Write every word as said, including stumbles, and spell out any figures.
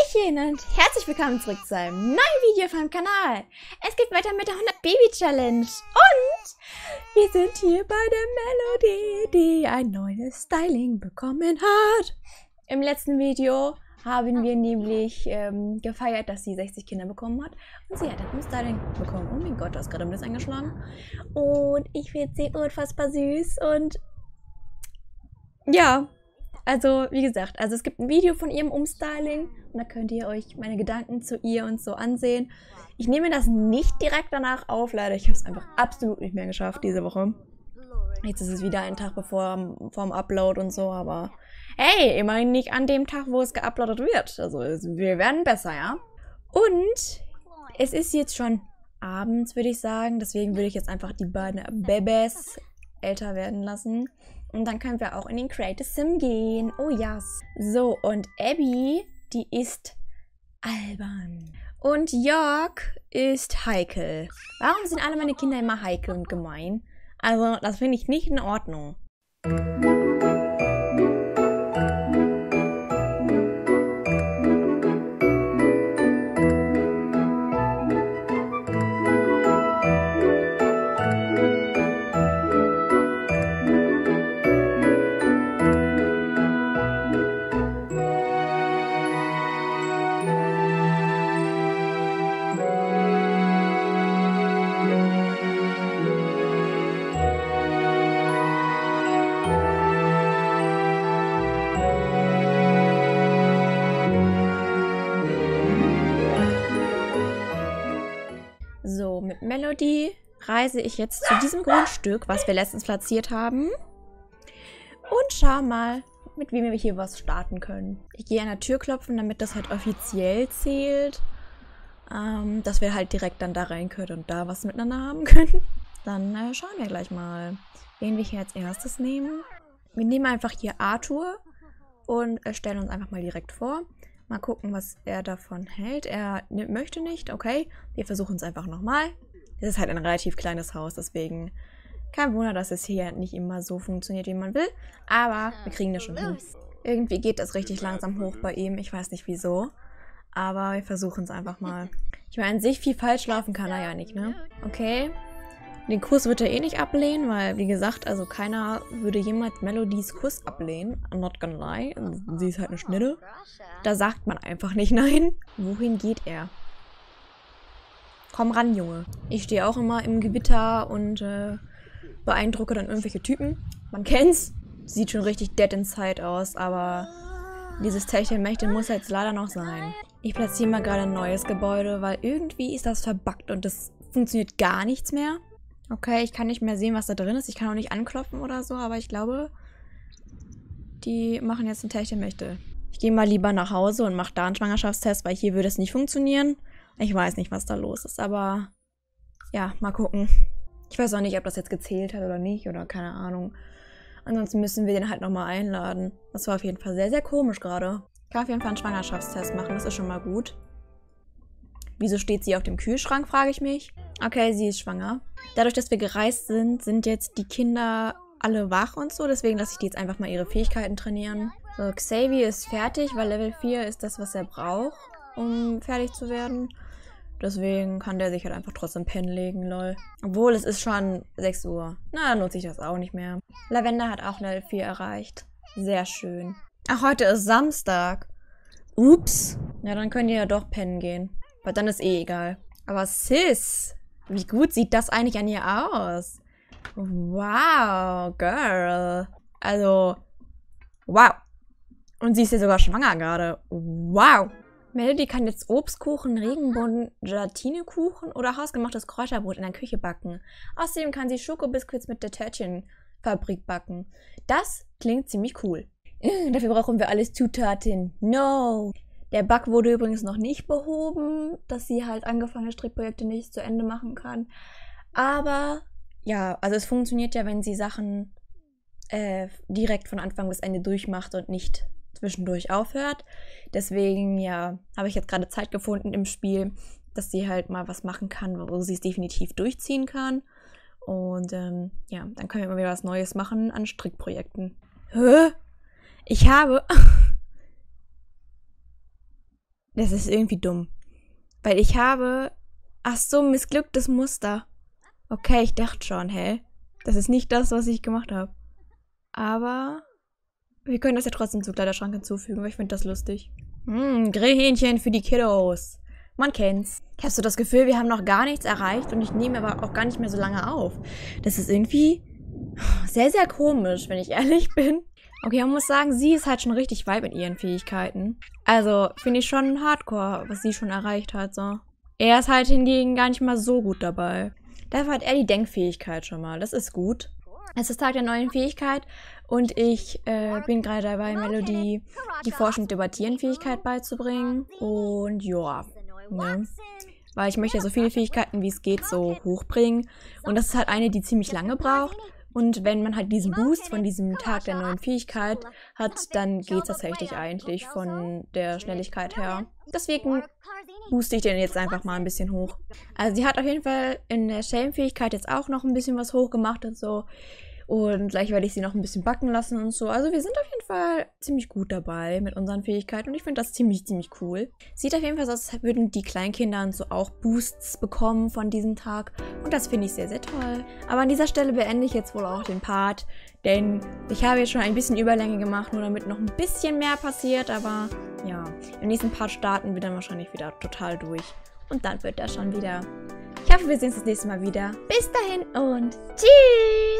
Hallöchen und herzlich willkommen zurück zu einem neuen Video vom Kanal. Es geht weiter mit der hundert Baby Challenge und wir sind hier bei der Melody, die ein neues Styling bekommen hat. Im letzten Video haben wir nämlich ähm, gefeiert, dass sie sechzig Kinder bekommen hat und sie hat ein Umstyling bekommen. Oh mein Gott, da ist gerade ein Blitz eingeschlagen. Und ich finde sie unfassbar süß und ja. Also, wie gesagt, also es gibt ein Video von ihrem Umstyling und da könnt ihr euch meine Gedanken zu ihr und so ansehen. Ich nehme das nicht direkt danach auf, leider. Ich habe es einfach absolut nicht mehr geschafft diese Woche. Jetzt ist es wieder ein Tag bevor vom Upload und so, aber hey, immerhin nicht an dem Tag, wo es geuploadet wird. Also, wir werden besser, ja? Und es ist jetzt schon abends, würde ich sagen. Deswegen würde ich jetzt einfach die beiden Babys älter werden lassen. Und dann können wir auch in den Create a Sim gehen. Oh yes. So, und Abby, die ist albern. Und Jörg ist heikel. Warum sind alle meine Kinder immer heikel und gemein? Also, das finde ich nicht in Ordnung. So, mit Melody reise ich jetzt zu diesem Grundstück, was wir letztens platziert haben. Und schau mal, mit wem wir hier was starten können. Ich gehe an der Tür klopfen, damit das halt offiziell zählt. Ähm, dass wir halt direkt dann da rein können und da was miteinander haben können. Dann äh, schauen wir gleich mal, wen wir hier als erstes nehmen. Wir nehmen einfach hier Arthur und äh, stellen uns einfach mal direkt vor. Mal gucken, was er davon hält. Er möchte nicht, okay. Wir versuchen es einfach nochmal. Es ist halt ein relativ kleines Haus, deswegen kein Wunder, dass es hier nicht immer so funktioniert, wie man will. Aber wir kriegen das schon hin. Irgendwie geht das richtig langsam hoch bei ihm. Ich weiß nicht wieso. Aber wir versuchen es einfach mal. Ich meine, an sich viel falsch laufen kann er ja nicht, ne? Okay. Den Kuss wird er eh nicht ablehnen, weil, wie gesagt, also keiner würde jemals Melodies Kuss ablehnen. I'm not gonna lie. Sie ist halt eine Schnitte. Da sagt man einfach nicht nein. Wohin geht er? Komm ran, Junge. Ich stehe auch immer im Gewitter und äh, beeindrucke dann irgendwelche Typen. Man kennt's. Sieht schon richtig dead inside aus, aber dieses Techtelmächte muss jetzt leider noch sein. Ich platziere mal gerade ein neues Gebäude, weil irgendwie ist das verbuggt und das funktioniert gar nichts mehr. Okay, ich kann nicht mehr sehen, was da drin ist. Ich kann auch nicht anklopfen oder so, aber ich glaube, die machen jetzt einen Techtelmächte. Ich gehe mal lieber nach Hause und mache da einen Schwangerschaftstest, weil hier würde es nicht funktionieren. Ich weiß nicht, was da los ist, aber ja, mal gucken. Ich weiß auch nicht, ob das jetzt gezählt hat oder nicht oder keine Ahnung. Ansonsten müssen wir den halt nochmal einladen. Das war auf jeden Fall sehr, sehr komisch gerade. Ich kann auf jeden Fall einen Schwangerschaftstest machen, das ist schon mal gut. Wieso steht sie auf dem Kühlschrank, frage ich mich. Okay, sie ist schwanger. Dadurch, dass wir gereist sind, sind jetzt die Kinder alle wach und so. Deswegen lasse ich die jetzt einfach mal ihre Fähigkeiten trainieren. So, Xavier ist fertig, weil Level vier ist das, was er braucht, um fertig zu werden. Deswegen kann der sich halt einfach trotzdem pennen legen, lol. Obwohl, es ist schon sechs Uhr. Na, dann nutze ich das auch nicht mehr. Lavender hat auch Level vier erreicht. Sehr schön. Ach, heute ist Samstag. Ups. Ja, dann könnt ihr ja doch pennen gehen. Weil dann ist eh egal. Aber Sis, wie gut sieht das eigentlich an ihr aus? Wow, Girl. Also, wow. Und sie ist ja sogar schwanger gerade. Wow. Melody kann jetzt Obstkuchen, Regenbogen, Gelatinekuchen oder hausgemachtes Kräuterbrot in der Küche backen. Außerdem kann sie Schokobiskuits mit der Törtchenfabrik backen. Das klingt ziemlich cool. Dafür brauchen wir alles Zutaten. No. Der Bug wurde übrigens noch nicht behoben, dass sie halt angefangene Strickprojekte nicht zu Ende machen kann. Aber ja, also es funktioniert ja, wenn sie Sachen äh, direkt von Anfang bis Ende durchmacht und nicht zwischendurch aufhört. Deswegen, ja, habe ich jetzt gerade Zeit gefunden im Spiel, dass sie halt mal was machen kann, wo sie es definitiv durchziehen kann. Und ähm, ja, dann können wir mal wieder was Neues machen an Strickprojekten. Hä? Ich habe... Das ist irgendwie dumm. Weil ich habe... Ach so, missglücktes Muster. Okay, ich dachte schon, hä? Das ist nicht das, was ich gemacht habe. Aber... Wir können das ja trotzdem zum Kleiderschrank hinzufügen, weil ich finde das lustig. Hm, Grillhähnchen für die Kiddos. Man kennt's. Hast du das Gefühl, wir haben noch gar nichts erreicht und ich nehme aber auch gar nicht mehr so lange auf. Das ist irgendwie sehr, sehr komisch, wenn ich ehrlich bin. Okay, man muss sagen, sie ist halt schon richtig weit mit ihren Fähigkeiten. Also, finde ich schon hardcore, was sie schon erreicht hat, so. Er ist halt hingegen gar nicht mal so gut dabei. Dafür hat er die Denkfähigkeit schon mal. Das ist gut. Es ist Tag der neuen Fähigkeit und ich äh, bin gerade dabei, Melody die Forschen- und Debattieren-Fähigkeit beizubringen. Und ja, ne? Weil ich möchte ja so viele Fähigkeiten, wie es geht, so hochbringen. Und das ist halt eine, die ziemlich lange braucht. Und wenn man halt diesen Boost von diesem Tag der neuen Fähigkeit hat, dann geht es tatsächlich eigentlich von der Schnelligkeit her. Deswegen booste ich den jetzt einfach mal ein bisschen hoch. Also sie hat auf jeden Fall in der Shame-Fähigkeit jetzt auch noch ein bisschen was hochgemacht und so. Und gleich werde ich sie noch ein bisschen backen lassen und so. Also wir sind auf jeden Fall ziemlich gut dabei mit unseren Fähigkeiten. Und ich finde das ziemlich, ziemlich cool. Sieht auf jeden Fall so aus, als würden die Kleinkinder so auch Boosts bekommen von diesem Tag. Und das finde ich sehr, sehr toll. Aber an dieser Stelle beende ich jetzt wohl auch den Part. Denn ich habe jetzt schon ein bisschen Überlänge gemacht, nur damit noch ein bisschen mehr passiert. Aber ja, im nächsten Part starten wir dann wahrscheinlich wieder total durch. Und dann wird das schon wieder. Ich hoffe, wir sehen uns das nächste Mal wieder. Bis dahin und tschüss!